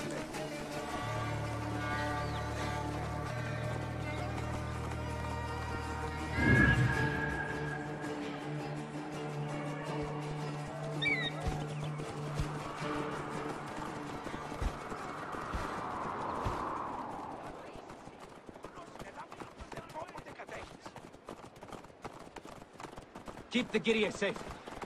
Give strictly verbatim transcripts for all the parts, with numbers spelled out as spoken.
Keep the Giria safe.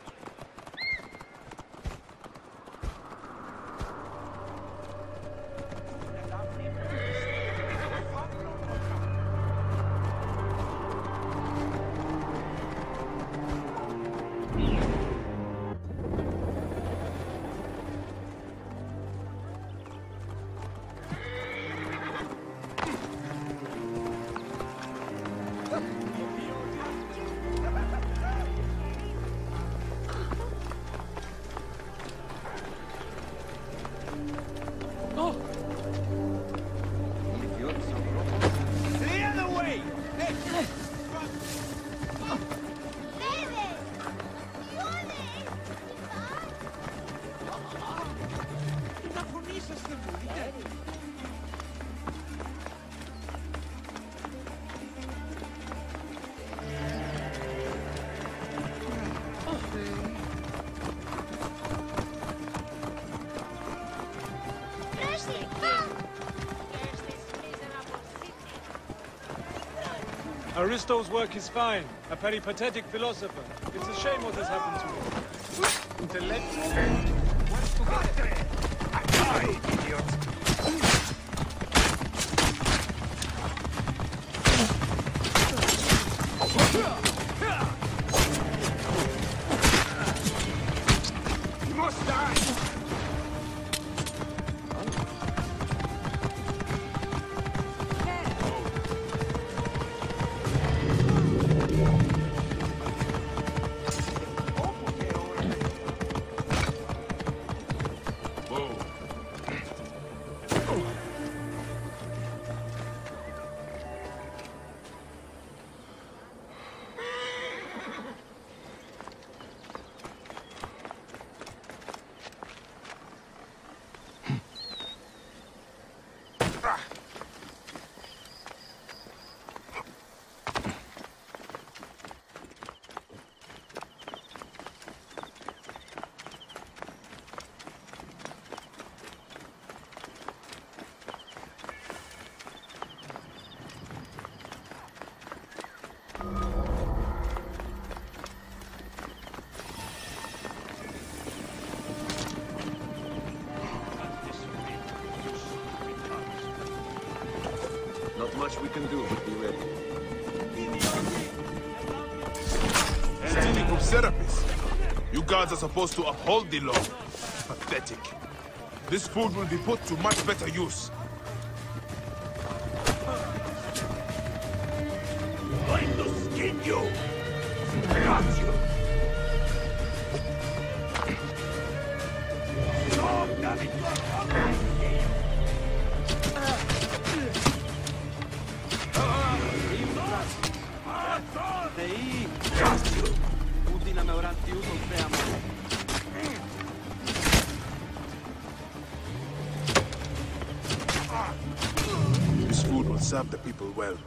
Aristo's work is fine. A peripatetic philosopher. It's a shame what has happened to him. Intellectual? Wants to get it. Die, idiot! You must die! Not much we can do, but be ready. Stealing from Serapis. You guards are supposed to uphold the law. Pathetic. This food will be put to much better use. I'm going to skin you! Got you! Stop, damn it! This food will serve the people well.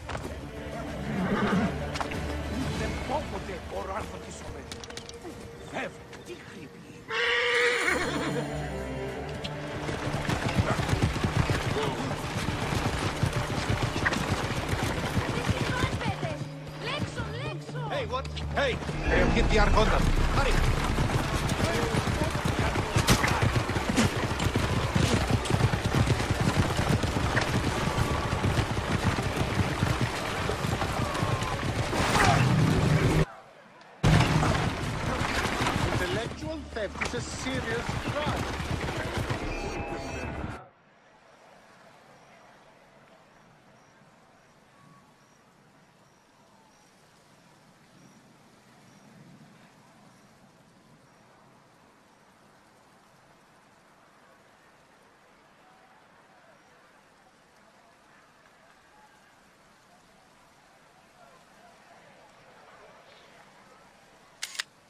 Hey, what? Hey! They have hit the Arconda. Hurry! Intellectual theft is a serious crime.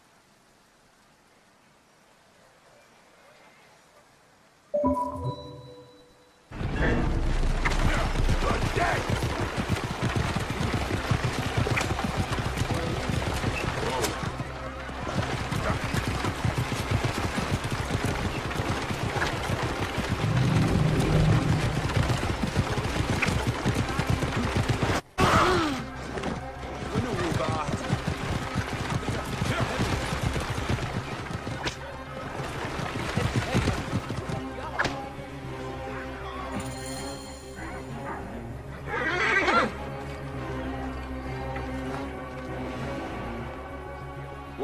You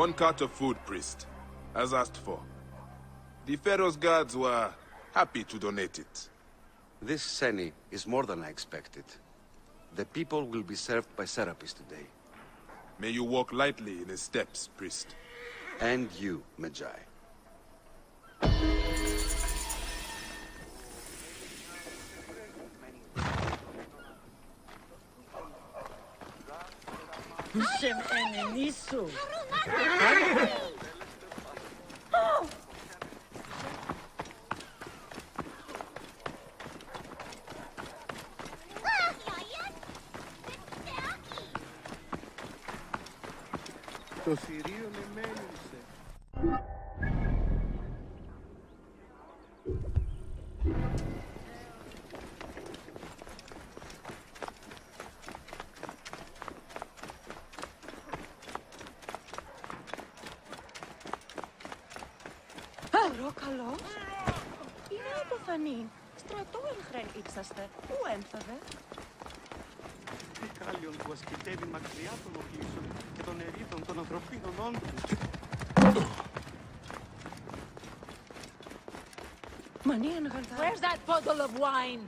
One cart of food, priest, as asked for. The Pharaoh's guards were happy to donate it. This Seni is more than I expected. The people will be served by Serapis today. May you walk lightly in his steps, priest. And you, Medjay. Sem enenisu. Το θηρίο με μέλησε. Παρακαλώ. Είναι υποφανή. Στρατό εγχρέν ύψαστε. Πού έμφαβε. Τι κάλλιον που ασκητεύει μακριά των οπλίσεων και των ερήδων των ανθρωπίνων όντων. Μανίαν γαλδά. Where's that bottle of wine?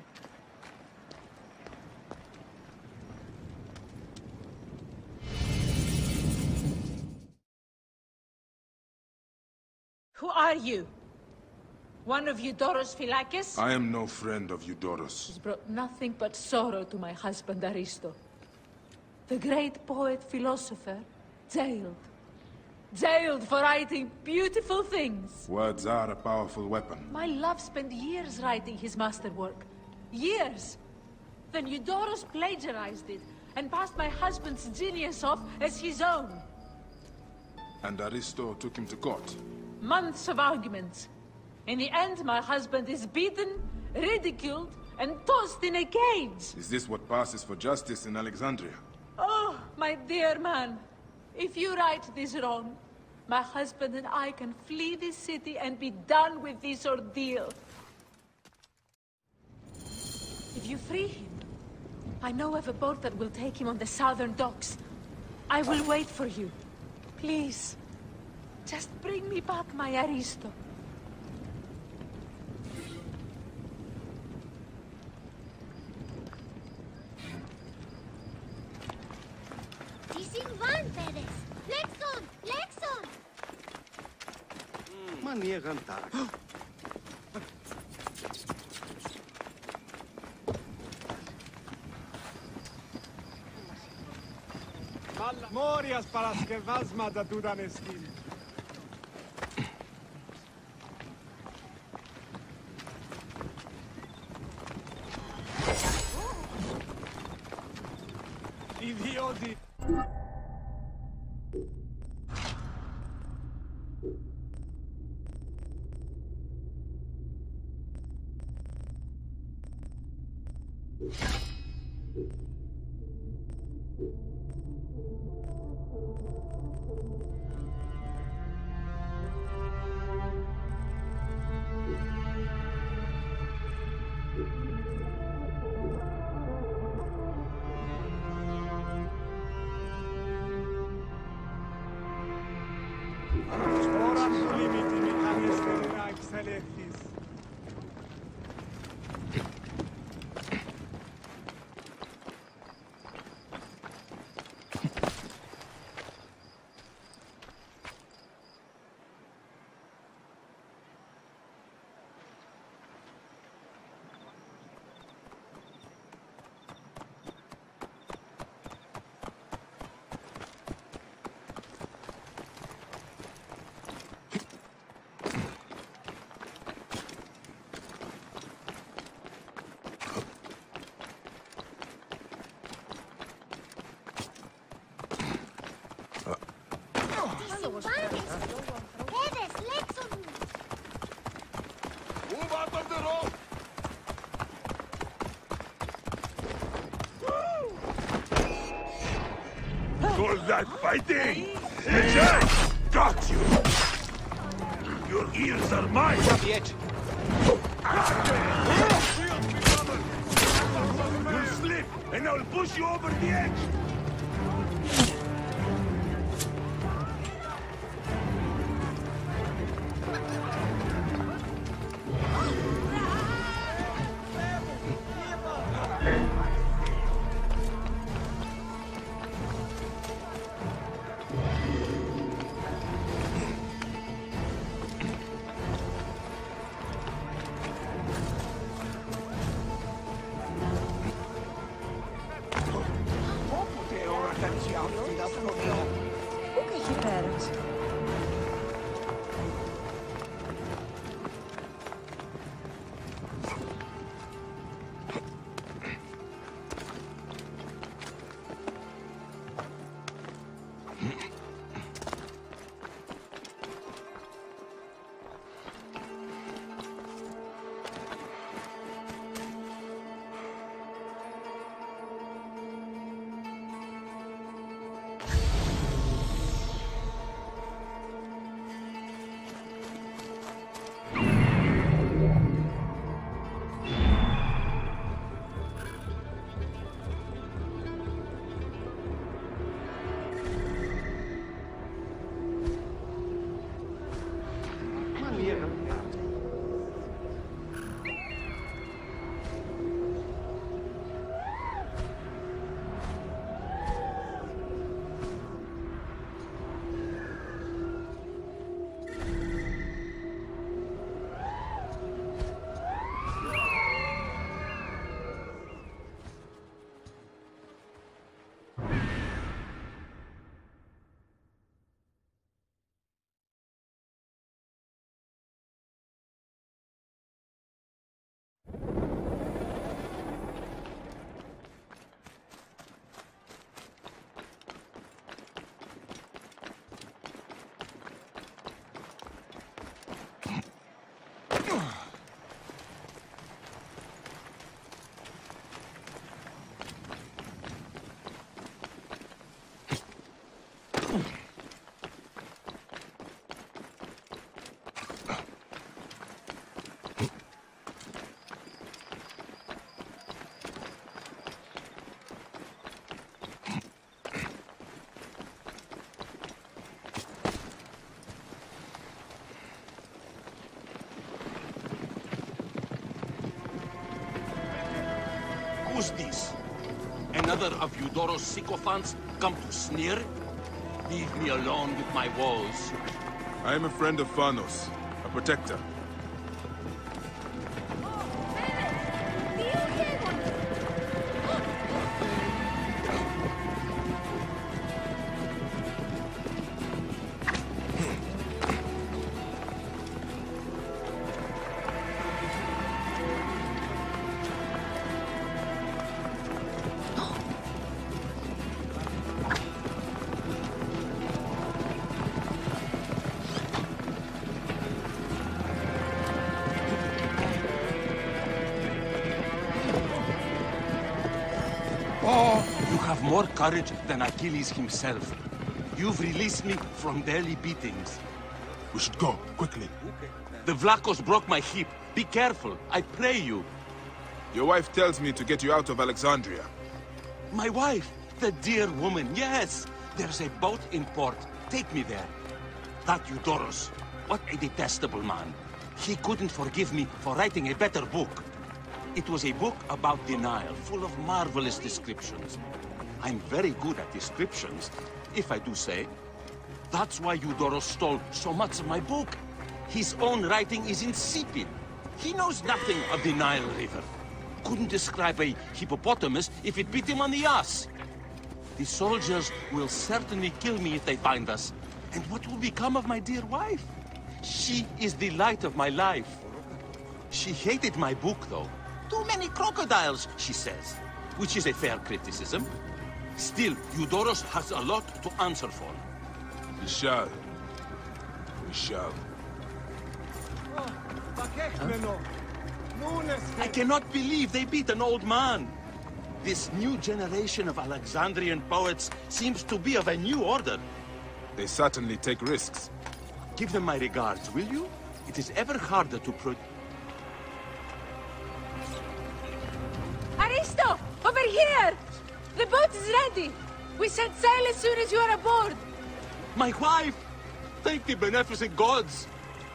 Who are you? One of Eudoros Philakis? I am no friend of Eudoros. He's brought nothing but sorrow to my husband Aristo. The great poet philosopher, jailed. Jailed for writing beautiful things. Words are a powerful weapon. My love spent years writing his masterwork. Years. Then Eudoros plagiarized it and passed my husband's genius off as his own. And Aristo took him to court. Months of arguments. In the end, my husband is beaten, ridiculed, and tossed in a cage. Is this what passes for justice in Alexandria? Oh, my dear man. If you right this wrong, my husband and I can flee this city and be done with this ordeal. If you free him, I know of a boat that will take him on the southern docks. I will wait for you. Please, just bring me back my Aristo. Τι συμβάν, παιδες! Λέξον! Λέξον! Μανία γαντά. Μόριας παρασκευάσματα του ήταν εστίν. Ιδιώτη. Τώρα σου λείπει τη μηχανή να εξελιχθείς. Παιδες, λέξον μου! Move out of the road! Call that fighting? Medjay! Got you! Your ears are mine! The edge. You'll slip, and I'll push you over the edge! Who's this? Another of Eudoros' sycophants come to sneer? Leave me alone with my woes. I am a friend of Phanos, a protector. More courage than Achilles himself. You've released me from daily beatings. We should go, quickly. The Vlachos broke my hip. Be careful, I pray you. Your wife tells me to get you out of Alexandria. My wife, the dear woman, yes. There's a boat in port. Take me there. That Eudoros, what a detestable man. He couldn't forgive me for writing a better book. It was a book about denial, full of marvelous descriptions. I'm very good at descriptions, if I do say. That's why Eudoros stole so much of my book. His own writing is insipid. He knows nothing of the Nile River. Couldn't describe a hippopotamus if it bit him on the ass. The soldiers will certainly kill me if they find us. And what will become of my dear wife? She is the light of my life. She hated my book, though. Too many crocodiles, she says, which is a fair criticism. Still, Eudoros has a lot to answer for. We shall. We shall. Huh? I cannot believe they beat an old man. This new generation of Alexandrian poets seems to be of a new order. They certainly take risks. Give them my regards, will you? It is ever harder to pro... Aristo! Over here! The boat is ready! We set sail as soon as you are aboard! My wife! Thank the beneficent gods!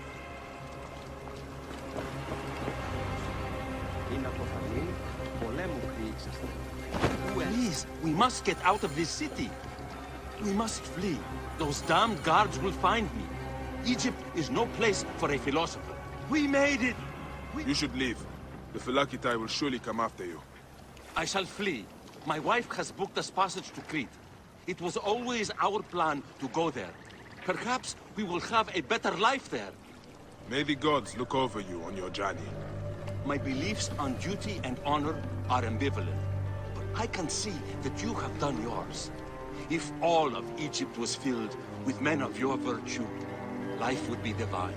Please, we must get out of this city. We must flee. Those damned guards will find me. Egypt is no place for a philosopher. We made it! We... You should leave. The Phylakitai will surely come after you. I shall flee. My wife has booked us passage to Crete. It was always our plan to go there. Perhaps we will have a better life there. May the gods look over you on your journey. My beliefs on duty and honor are ambivalent. But I can see that you have done yours. If all of Egypt was filled with men of your virtue, life would be divine.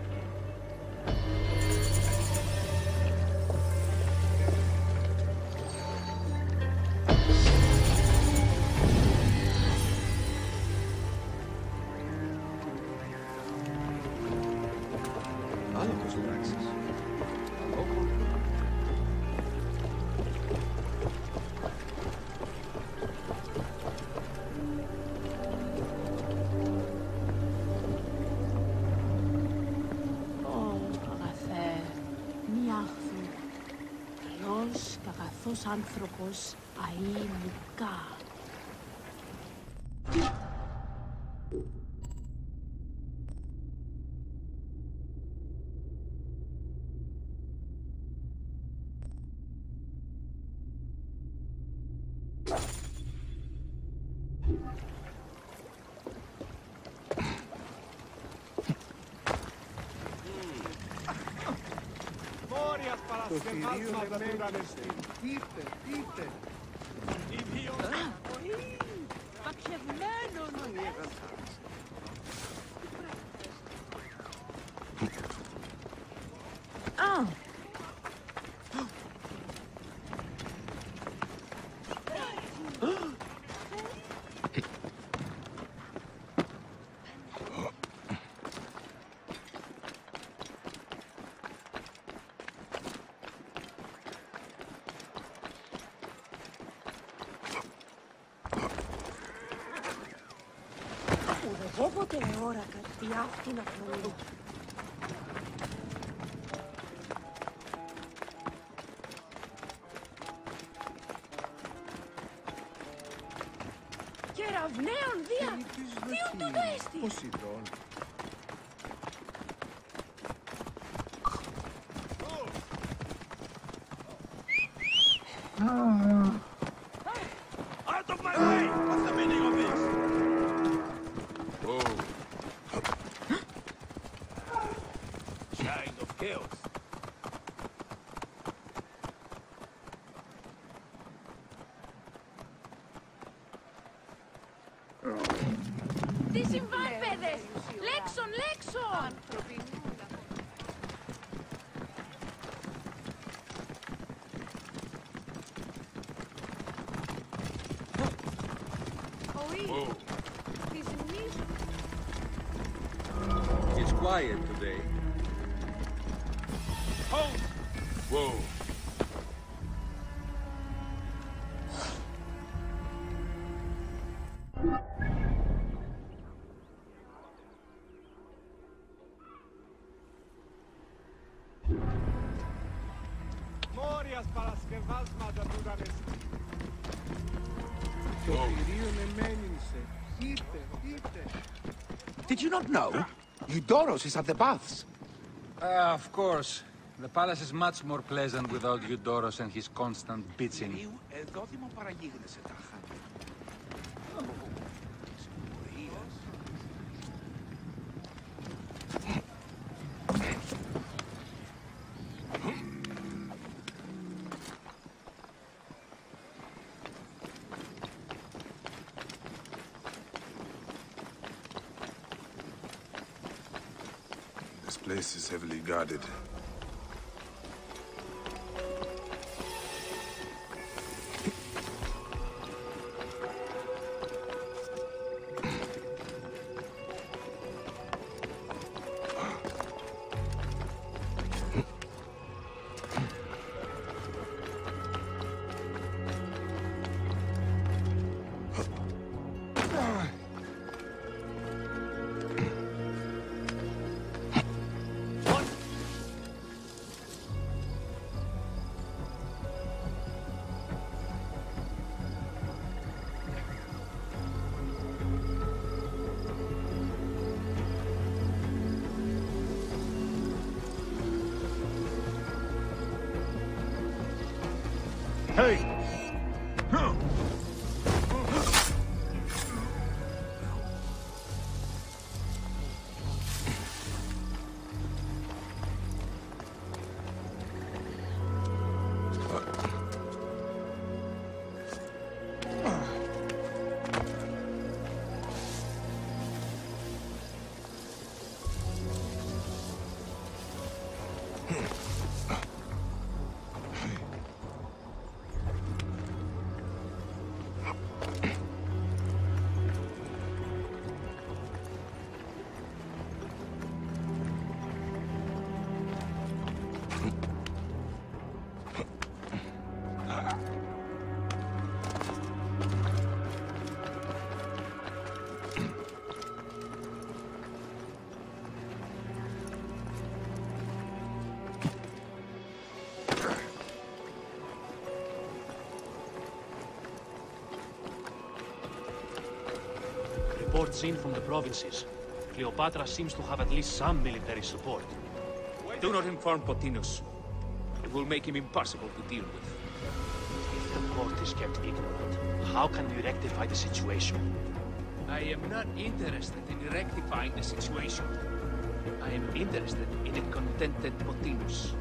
Αυτός άνθρωπος αεί Λουκά. Το θηρίο απέκτησε. Πείτε, πείτε. Πακευμένο νονίδα. Α. Όποτε ώρα κάτι αυτή να φωνεί. Αυναίων δια! Τι ούτω έστι! Ποσειδών. Out of my way! What's the meaning of this? Whoa. Child of chaos. Τι συμβάν, παιδες! Λέξον, λέξον! Whoa. It's quiet today. Hold! Whoa. Μόριας παρασκευάσματα του δανειστή. Το θηρίο εμένυνσε. Είτε, είτε. Did you not know? Eudoros is at the baths. Uh, of course. The palace is much more pleasant without Eudoros and his constant bitching. Εδώ δημοπαραγίγνεσαι τάχα. This place is heavily guarded. Hey! Reports in from the provinces. Cleopatra seems to have at least some military support. Do not inform Pothinus. It will make him impossible to deal with. If the court is kept ignorant, how can we rectify the situation? I am not interested in rectifying the situation. I am interested in a contented Pothinus.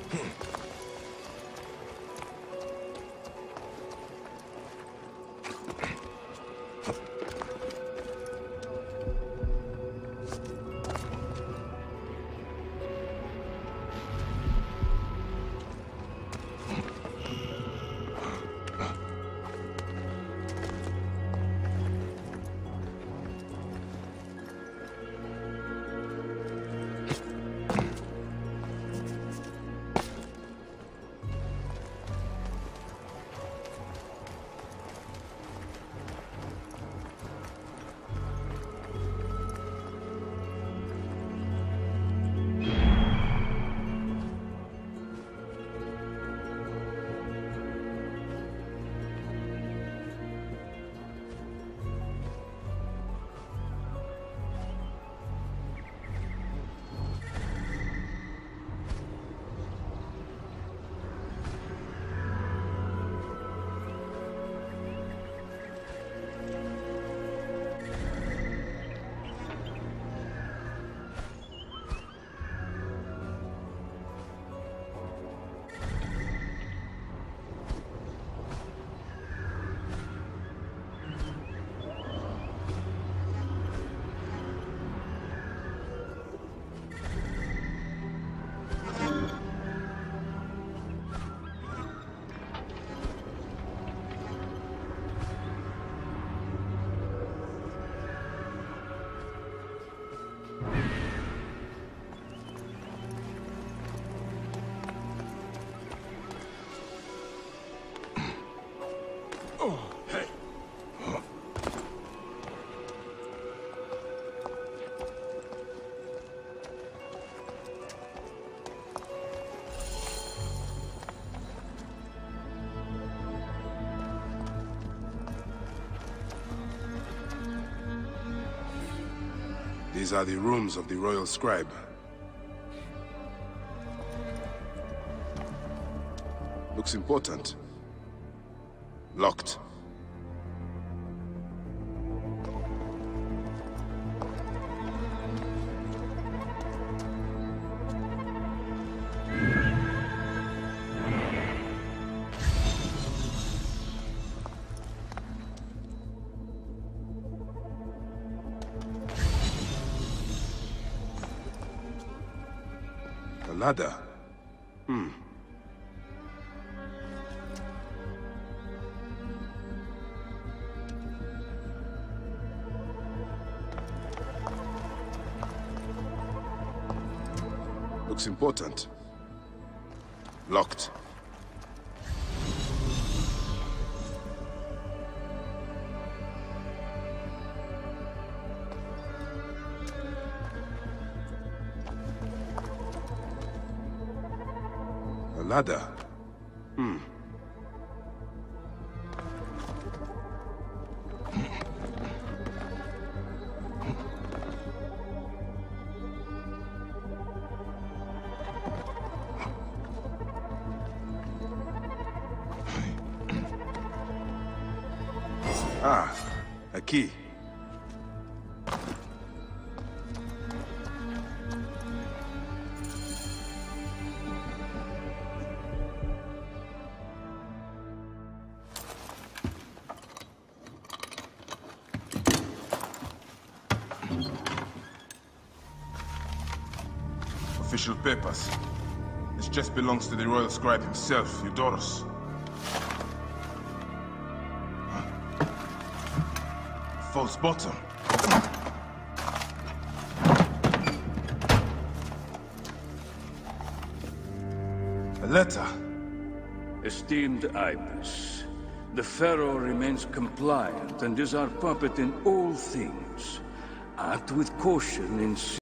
These are the rooms of the Royal Scribe. Looks important. Locked. A ladder. Hmm. Looks important. Locked. A ladder. Hmm. Ah, a key. Official papers. This chest belongs to the Royal Scribe himself, Eudorus. False bottom. A letter. Esteemed Ibis, the Pharaoh remains compliant and is our puppet in all things. Act with caution in